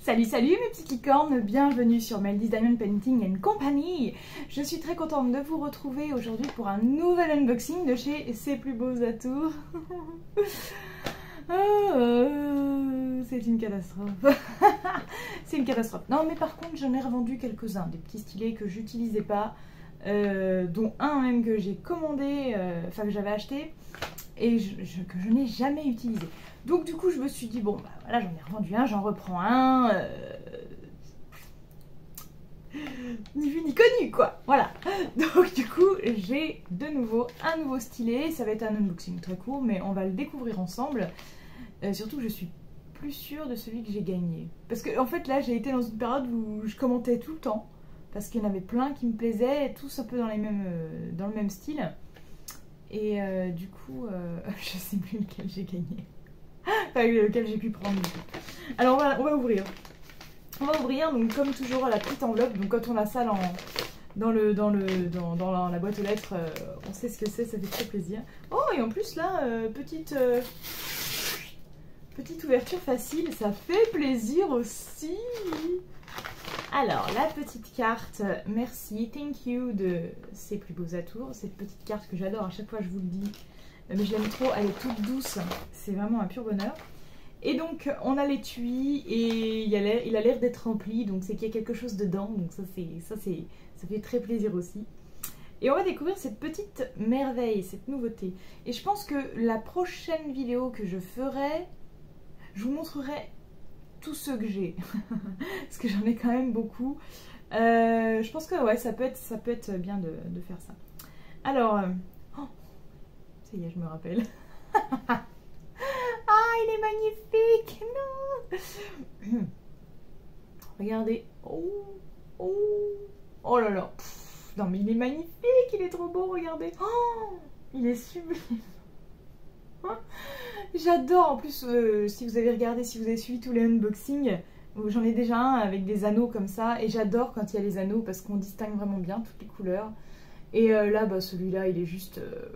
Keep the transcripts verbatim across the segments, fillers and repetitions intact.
Salut salut mes petites licornes, bienvenue sur Meldy's Diamond Painting and Company. Je suis très contente de vous retrouver aujourd'hui pour un nouvel unboxing de chez Ses Plus Beaux Atours. Oh, c'est une catastrophe. C'est une catastrophe. Non mais par contre j'en ai revendu quelques-uns, des petits stylets que j'utilisais pas, euh, dont un même que j'ai commandé, euh, enfin que j'avais acheté et je, je, que je n'ai jamais utilisé. Donc du coup je me suis dit bon bah voilà, j'en ai revendu un, j'en reprends un, euh... ni vu ni connu quoi, voilà. Donc du coup j'ai de nouveau un nouveau stylet, ça va être un unboxing très court mais on va le découvrir ensemble. Euh, surtout je suis plus sûre de celui que j'ai gagné. Parce que en fait là j'ai été dans une période où je commentais tout le temps, parce qu'il y en avait plein qui me plaisaient, tous un peu dans, les mêmes, euh, dans le même style. Et euh, du coup euh, je sais plus lequel j'ai gagné. Enfin, lequel j'ai pu prendre. Alors on va, on va ouvrir. On va ouvrir, donc comme toujours la petite enveloppe. Donc quand on a ça dans, dans, le, dans, le, dans, dans la, la boîte aux lettres, euh, on sait ce que c'est, ça fait très plaisir. Oh et en plus là, euh, petite, euh, petite ouverture facile, ça fait plaisir aussi. Alors la petite carte, merci, thank you de Ses Plus Beaux Atours. Cette petite carte que j'adore, à chaque fois je vous le dis. Mais je l'aime trop, elle est toute douce, c'est vraiment un pur bonheur. Et donc on a l'étui et il a l'air d'être rempli, donc c'est qu'il y a quelque chose dedans, donc ça, ça, ça fait très plaisir aussi. Et on va découvrir cette petite merveille, cette nouveauté. Et je pense que la prochaine vidéo que je ferai, je vous montrerai tous ceux que j'ai, parce que j'en ai quand même beaucoup. Euh, je pense que ouais, ça peut être, ça peut être bien de, de faire ça. Alors... Euh, ça y est, je me rappelle. Ah, il est magnifique. Non. Regardez. Oh, oh, oh là là. Pff, non mais il est magnifique, il est trop beau, regardez. Oh, il est sublime. J'adore. En plus, euh, si vous avez regardé, si vous avez suivi tous les unboxings, j'en ai déjà un avec des anneaux comme ça. Et j'adore quand il y a les anneaux parce qu'on distingue vraiment bien toutes les couleurs. Et euh, là, bah, celui-là, il est juste... Euh...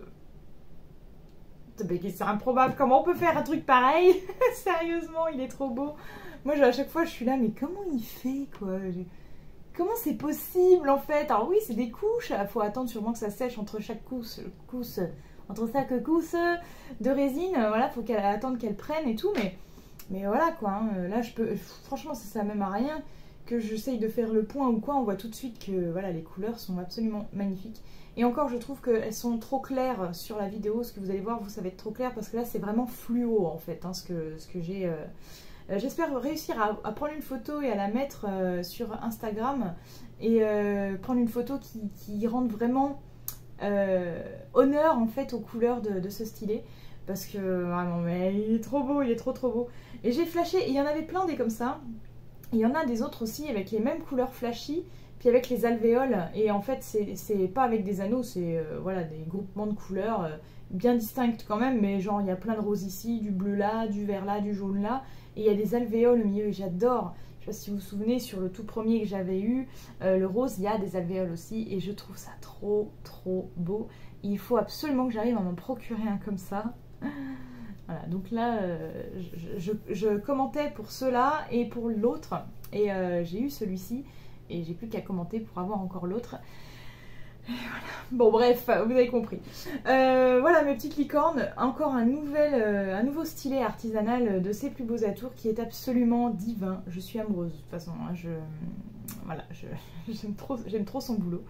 C'est improbable, comment on peut faire un truc pareil? Sérieusement, il est trop beau. Moi, à chaque fois, je suis là, mais comment il fait, quoi? Comment c'est possible, en fait? Alors oui, c'est des couches, il faut attendre sûrement que ça sèche entre chaque couche, couche entre chaque couche de résine, voilà, faut qu'elle attende qu'elle prenne et tout, mais, mais voilà, quoi. Hein. Là, je peux, franchement, ça sert même à rien que j'essaye de faire le point ou quoi, on voit tout de suite que, voilà, les couleurs sont absolument magnifiques. Et encore, je trouve qu'elles sont trop claires sur la vidéo. Ce que vous allez voir, vous, ça va être trop clair parce que là, c'est vraiment fluo en fait, hein, ce que, ce que j'ai. Euh... Euh, J'espère réussir à, à prendre une photo et à la mettre euh, sur Instagram et euh, prendre une photo qui, qui rende vraiment euh, honneur en fait aux couleurs de, de ce stylet. Parce que vraiment, mais il est trop beau, il est trop trop beau. Et j'ai flashé, et il y en avait plein des comme ça. Et il y en a des autres aussi avec les mêmes couleurs flashy. Puis avec les alvéoles, et en fait c'est pas avec des anneaux, c'est euh, voilà, des groupements de couleurs euh, bien distinctes quand même, mais genre il y a plein de roses ici, du bleu là, du vert là, du jaune là, et il y a des alvéoles au milieu et j'adore. Je sais pas si vous vous souvenez, sur le tout premier que j'avais eu, euh, le rose, il y a des alvéoles aussi, et je trouve ça trop trop beau. Et il faut absolument que j'arrive à m'en procurer un comme ça. Voilà, donc là euh, je, je, je commentais pour ceux-là et pour l'autre, et euh, j'ai eu celui-ci. Et j'ai plus qu'à commenter pour avoir encore l'autre. Voilà. Bon bref, vous avez compris. Euh, voilà mes petites licornes. Encore un, nouvel, euh, un nouveau stylet artisanal de Ses Plus Beaux Atours qui est absolument divin. Je suis amoureuse de toute façon. Hein, je, voilà, j'aime trop, j'aime trop son boulot.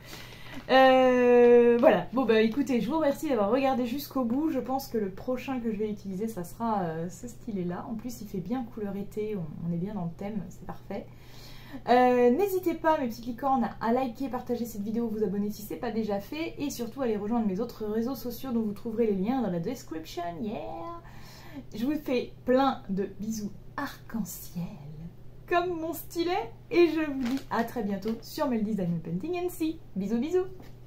Euh, voilà. Bon bah écoutez, je vous remercie d'avoir regardé jusqu'au bout. Je pense que le prochain que je vais utiliser, ça sera euh, ce stylet-là. En plus, il fait bien couleur été. On, on est bien dans le thème. C'est parfait. Euh, N'hésitez pas mes petites licornes à liker, partager cette vidéo, vous abonner si ce n'est pas déjà fait et surtout aller rejoindre mes autres réseaux sociaux dont vous trouverez les liens dans la description, yeah. Je vous fais plein de bisous arc-en-ciel comme mon stylet et je vous dis à très bientôt sur Meldy's Diamond Painting and See. Bisous bisous.